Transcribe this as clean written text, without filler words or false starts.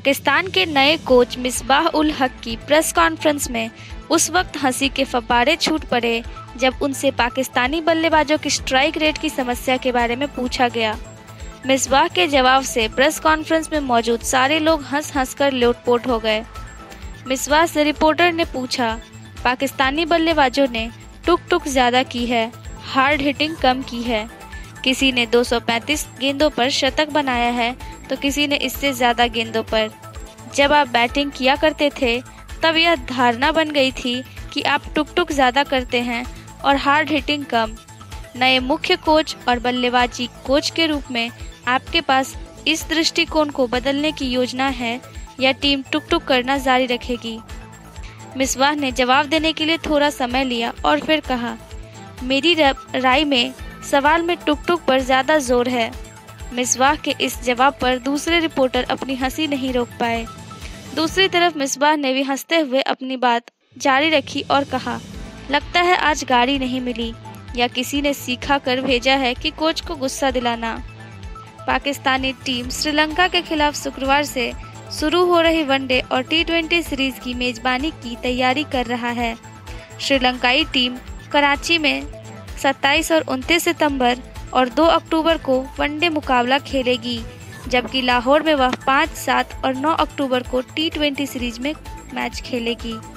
पाकिस्तान के नए कोच मिसबाह उल हक की प्रेस कॉन्फ्रेंस में उस वक्त हंसी के फव्वारे छूट पड़े जब उनसे पाकिस्तानी बल्लेबाजों की स्ट्राइक रेट की समस्या के बारे में पूछा गया। मिसबाह के जवाब से प्रेस कॉन्फ्रेंस में मौजूद सारे लोग हंस कर लोटपोट हो गए। मिसबाह से रिपोर्टर ने पूछा, पाकिस्तानी बल्लेबाजों ने टुक ज़्यादा की है, हार्ड हिटिंग कम की है। किसी ने 235 गेंदों पर शतक बनाया है तो किसी ने इससे ज़्यादा गेंदों पर। जब आप बैटिंग किया करते थे तब यह धारणा बन गई थी कि आप टुक ज़्यादा करते हैं और हार्ड हिटिंग कम। नए मुख्य कोच और बल्लेबाजी कोच के रूप में आपके पास इस दृष्टिकोण को बदलने की योजना है या टीम टुक करना जारी रखेगी? मिसबाह ने जवाब देने के लिए थोड़ा समय लिया और फिर कहा, मेरी राय में सवाल में टुक पर ज़्यादा जोर है। मिसबाह के इस जवाब पर दूसरे रिपोर्टर अपनी हंसी नहीं रोक पाए। दूसरी तरफ मिसबाह ने भी हंसते हुए अपनी बात जारी रखी और कहा, लगता है आज गाड़ी नहीं मिली या किसी ने सीखा कर भेजा है कि कोच को गुस्सा दिलाना। पाकिस्तानी टीम श्रीलंका के खिलाफ शुक्रवार से शुरू हो रही वनडे और T20 सीरीज की मेजबानी की तैयारी कर रहा है। श्रीलंकाई टीम कराची में 27 और 29 सितंबर और 2 अक्टूबर को वनडे मुकाबला खेलेगी, जबकि लाहौर में वह 5, 7 और 9 अक्टूबर को T20 सीरीज में मैच खेलेगी।